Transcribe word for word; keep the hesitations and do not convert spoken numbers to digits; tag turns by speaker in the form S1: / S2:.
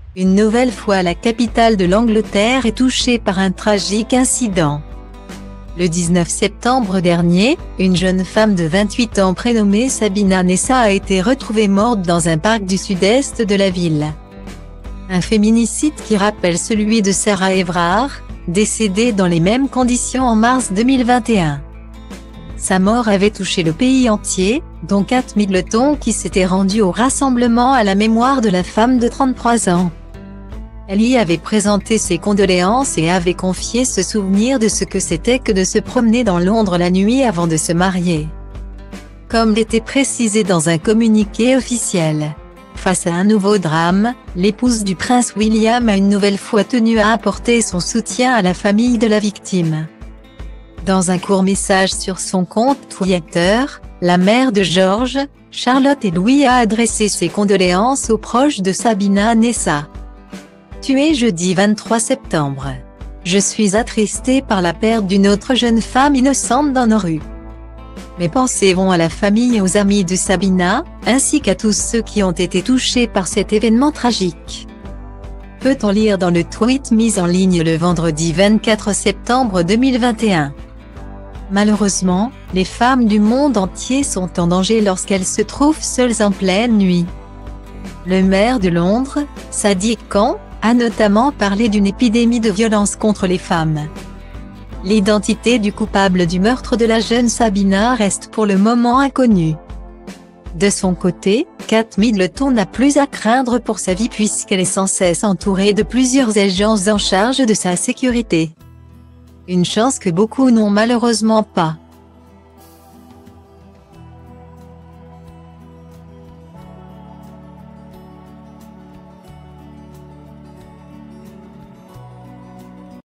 S1: Une nouvelle fois, la capitale de l'Angleterre est touchée par un tragique incident. Le dix-neuf septembre dernier, une jeune femme de vingt-huit ans prénommée Sabina Nessa a été retrouvée morte dans un parc du sud-est de la ville. Un féminicide qui rappelle celui de Sarah Everard, décédée dans les mêmes conditions en mars deux mille vingt et un. Sa mort avait touché le pays entier, dont Kate Middleton qui s'était rendue au rassemblement à la mémoire de la femme de trente-trois ans. Elle y avait présenté ses condoléances et avait confié ce souvenir de ce que c'était que de se promener dans Londres la nuit avant de se marier. Comme l'était précisé dans un communiqué officiel. Face à un nouveau drame, l'épouse du prince William a une nouvelle fois tenu à apporter son soutien à la famille de la victime. Dans un court message sur son compte Twitter, la mère de George, Charlotte et Louis a adressé ses condoléances aux proches de Sabina Nessa. Tuée jeudi vingt-trois septembre. Je suis attristée par la perte d'une autre jeune femme innocente dans nos rues. Mes pensées vont à la famille et aux amis de Sabina, ainsi qu'à tous ceux qui ont été touchés par cet événement tragique. Peut-on lire dans le tweet mis en ligne le vendredi vingt-quatre septembre deux mille vingt et un. Malheureusement, les femmes du monde entier sont en danger lorsqu'elles se trouvent seules en pleine nuit. Le maire de Londres, Sadiq Khan, a notamment parlé d'une épidémie de violence contre les femmes. L'identité du coupable du meurtre de la jeune Sabina reste pour le moment inconnue. De son côté, Kate Middleton n'a plus à craindre pour sa vie puisqu'elle est sans cesse entourée de plusieurs agents en charge de sa sécurité. Une chance que beaucoup n'ont malheureusement pas.